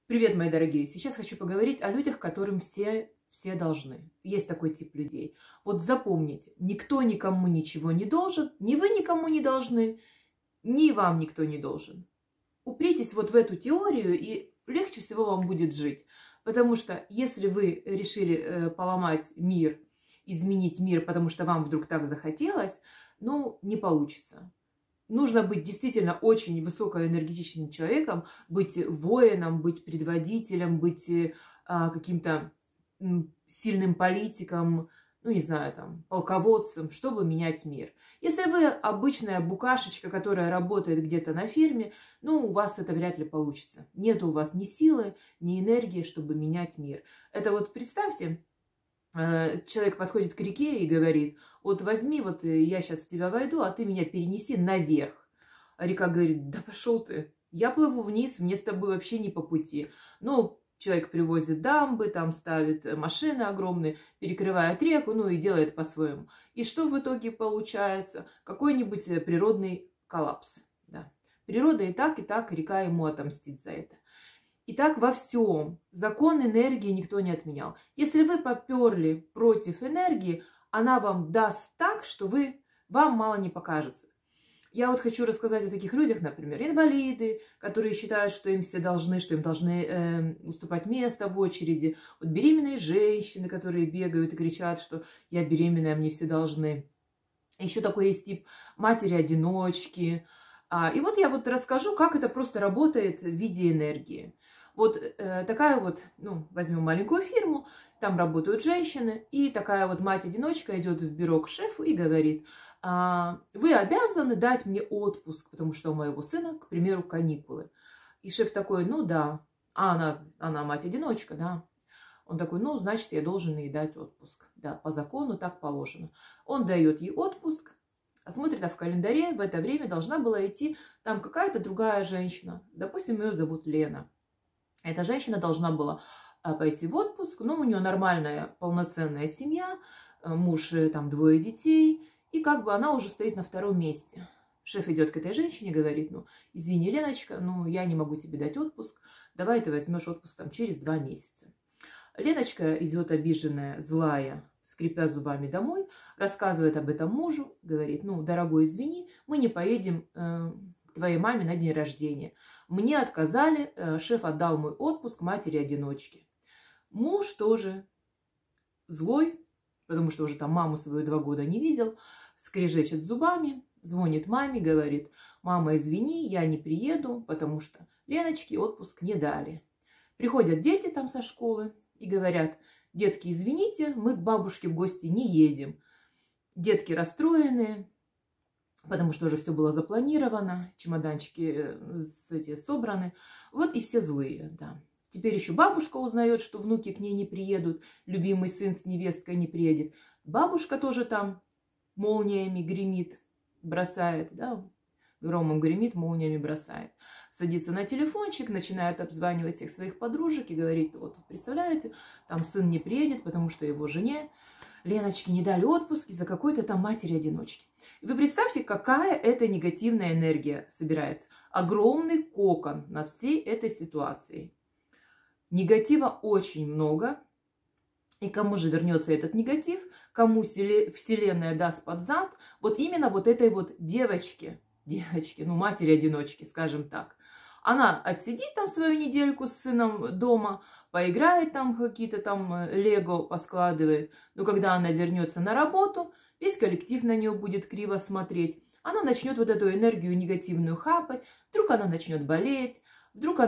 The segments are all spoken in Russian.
Привет, мои дорогие! Сейчас хочу поговорить о людях, которым все должны. Есть такой тип людей. Вот запомните, никто никому ничего не должен, ни вы никому не должны, ни вам никто не должен. Упритесь вот в эту теорию, и легче всего вам будет жить. Потому что если вы решили поломать мир, изменить мир, потому что вам вдруг так захотелось, ну, не получится. Нужно быть действительно очень высокоэнергетичным человеком, быть воином, быть предводителем, быть каким-то сильным политиком, ну, не знаю, там, полководцем, чтобы менять мир. Если вы обычная букашечка, которая работает где-то на фирме, ну, у вас это вряд ли получится. Нет у вас ни силы, ни энергии, чтобы менять мир. Это вот представьте, человек подходит к реке и говорит: вот возьми, вот я сейчас в тебя войду, а ты меня перенеси наверх. А река говорит: да пошел ты, я плыву вниз, мне с тобой вообще не по пути. Ну, человек привозит дамбы, там ставит машины огромные, перекрывает реку, ну и делает по-своему. И что в итоге получается? Какой-нибудь природный коллапс. Да. Природа и так, река ему отомстит за это. И так во всем. Закон энергии никто не отменял. Если вы поперли против энергии, она вам даст так, что вам мало не покажется. Я вот хочу рассказать о таких людях, например, инвалиды, которые считают, что им все должны, что им должны уступать место в очереди. Вот беременные женщины, которые бегают и кричат, что я беременная, мне все должны. Еще такой есть тип матери-одиночки. И вот я вот расскажу, как это просто работает в виде энергии. Вот такая вот, ну, возьмем маленькую фирму, там работают женщины, и такая вот мать-одиночка идет в бюро к шефу и говорит: вы обязаны дать мне отпуск, потому что у моего сына, к примеру, каникулы. И шеф такой: ну да, она мать-одиночка, да. Он такой: ну, значит, я должен ей дать отпуск. Да, по закону так положено. Он дает ей отпуск, а смотрит, в календаре в это время должна была идти там какая-то другая женщина. Допустим, ее зовут Лена. Эта женщина должна была пойти в отпуск, но у нее нормальная, полноценная семья, муж, там 2 детей, и как бы она уже стоит на 2-м месте. Шеф идет к этой женщине и говорит: ну, извини, Леночка, ну, я не могу тебе дать отпуск, давай ты возьмешь отпуск там через 2 месяца. Леночка идет обиженная, злая, скрипя зубами домой, рассказывает об этом мужу, говорит: ну, дорогой, извини, мы не поедем к твоей маме на день рождения. Мне отказали, шеф отдал мой отпуск матери-одиночке. Муж тоже злой, потому что уже там маму свою 2 года не видел, скрежечет зубами, звонит маме, говорит: мама, извини, я не приеду, потому что Леночке отпуск не дали. Приходят дети там со школы и говорят: детки, извините, мы к бабушке в гости не едем. Детки расстроенные, потому что уже все было запланировано, чемоданчики собраны. Вот и все злые, да. Теперь еще бабушка узнает, что внуки к ней не приедут, любимый сын с невесткой не приедет. Бабушка тоже там молниями гремит, бросает, да, громом гремит, молниями бросает. Садится на телефончик, начинает обзванивать всех своих подружек и говорит: вот, представляете, там сын не приедет, потому что его жене Леночке не дали отпуск из-за какой-то там матери-одиночки. Вы представьте, какая это негативная энергия собирается. Огромный кокон над всей этой ситуацией. Негатива очень много. И кому же вернется этот негатив? Кому Вселенная даст под зад? Вот именно вот этой вот девочке, ну, матери-одиночки, скажем так. Она отсидит там свою недельку с сыном дома, поиграет там какие-то там лего, поскладывает. Но когда она вернется на работу, весь коллектив на нее будет криво смотреть. Она начнет вот эту энергию негативную хапать. Вдруг она начнет болеть, вдруг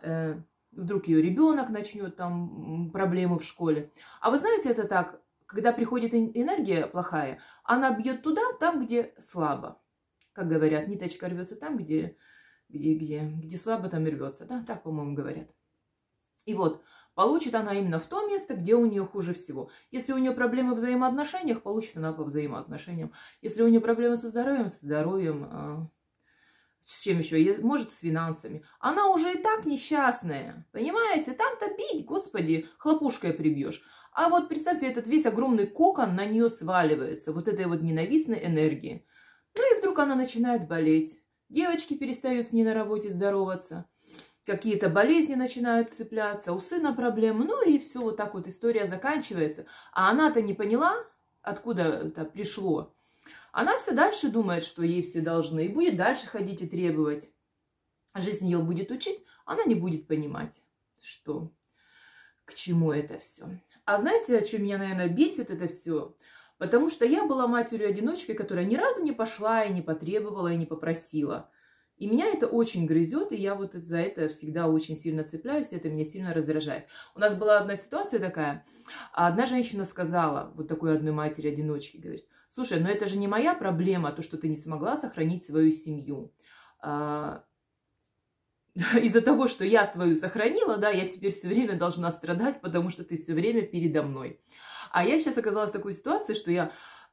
ее ребенок начнет там проблемы в школе. А вы знаете, это так, когда приходит энергия плохая, она бьет туда, там, где слабо. Как говорят, ниточка рвется там, где слабо, там и рвется. Да, так, по-моему, говорят. И вот, получит она именно в то место, где у нее хуже всего. Если у нее проблемы в взаимоотношениях, получит она по взаимоотношениям. Если у нее проблемы со здоровьем, с чем еще? Может, с финансами. Она уже и так несчастная. Понимаете? Там-то бить, господи, хлопушкой прибьешь. А вот представьте, этот весь огромный кокон на нее сваливается. Вот этой вот ненавистной энергии. Ну и вдруг она начинает болеть. Девочки перестают с ней на работе здороваться. какие-то болезни начинают цепляться, у сына проблемы, ну и все, вот так вот история заканчивается. А она-то не поняла, откуда это пришло. Она все дальше думает, что ей все должны, и будет дальше ходить и требовать. Жизнь ее будет учить, она не будет понимать, что к чему это все. А знаете, о чем меня, наверное, бесит это все? Потому что я была матерью-одиночкой, которая ни разу не пошла и не потребовала, и не попросила. И меня это очень грызет, и я вот за это всегда очень сильно цепляюсь, и это меня сильно раздражает. У нас была одна ситуация такая. Одна женщина сказала, вот такой одной матери-одиночки, говорит: слушай, но это же не моя проблема, то, что ты не смогла сохранить свою семью. Из-за того, что я свою сохранила, да, я теперь все время должна страдать, потому что ты все время передо мной. А я сейчас оказалась в такой ситуации, что я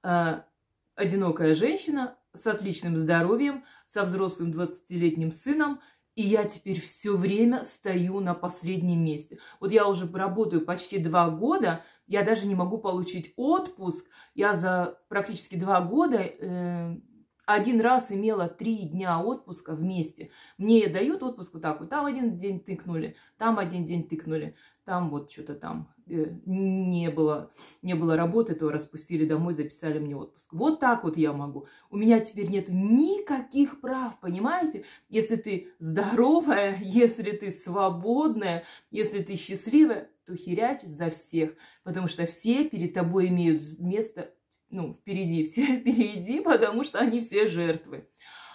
одинокая женщина с отличным здоровьем, со взрослым 20-летним сыном, и я теперь все время стою на последнем месте. Вот я уже работаю почти 2 года, я даже не могу получить отпуск. Я за практически 2 года один раз имела 3 дня отпуска вместе. Мне дают отпуск вот так вот. Там один день тыкнули, там один день тыкнули, там вот что-то там не было работы, то распустили домой, записали мне отпуск. Вот так вот я могу. У меня теперь нет никаких прав, понимаете? Если ты здоровая, если ты свободная, если ты счастливая, то херячь за всех. Потому что все перед тобой имеют место, ну, впереди, все впереди, потому что они все жертвы.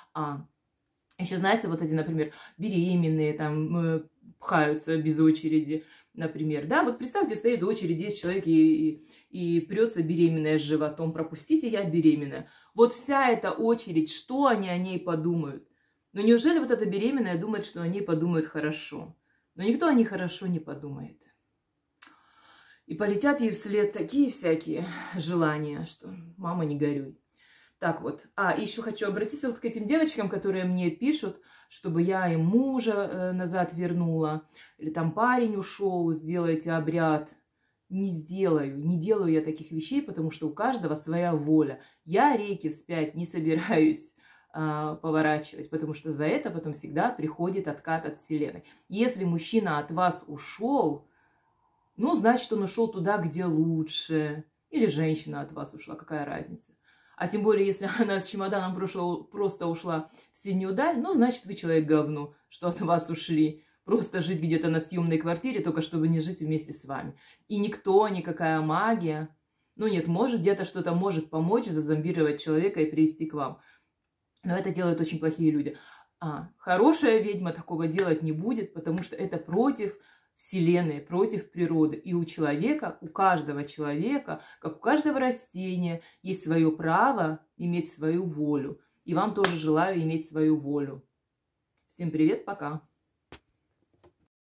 Еще, знаете, вот эти, например, беременные там пхаются без очереди, например. Да, вот представьте, стоит в очереди 10 человек и прется беременная с животом. Пропустите, я беременная. Вот вся эта очередь, что они о ней подумают? Но неужели вот эта беременная думает, что о ней подумают хорошо? Но никто о ней хорошо не подумает. И полетят ей вслед такие всякие желания, что мама, не горюй. Так вот. Еще хочу обратиться вот к этим девочкам, которые мне пишут, чтобы я им мужа назад вернула. Или там парень ушел, сделайте обряд. Не сделаю. Не делаю я таких вещей, потому что у каждого своя воля. Я реки вспять не собираюсь поворачивать, потому что за это потом всегда приходит откат от Вселенной. Если мужчина от вас ушел, ну, значит, он ушел туда, где лучше. Или женщина от вас ушла, какая разница. А тем более, если она с чемоданом просто ушла в синюю даль, ну, значит, вы человек говно, что от вас ушли. Просто жить где-то на съемной квартире, только чтобы не жить вместе с вами. И никто, никакая магия, ну, нет, может, где-то что-то может помочь зазомбировать человека и привести к вам. Но это делают очень плохие люди. Хорошая ведьма такого делать не будет, потому что это против Вселенной, против природы. И у человека, у каждого человека, как у каждого растения, есть свое право иметь свою волю. И вам тоже желаю иметь свою волю. Всем привет, пока.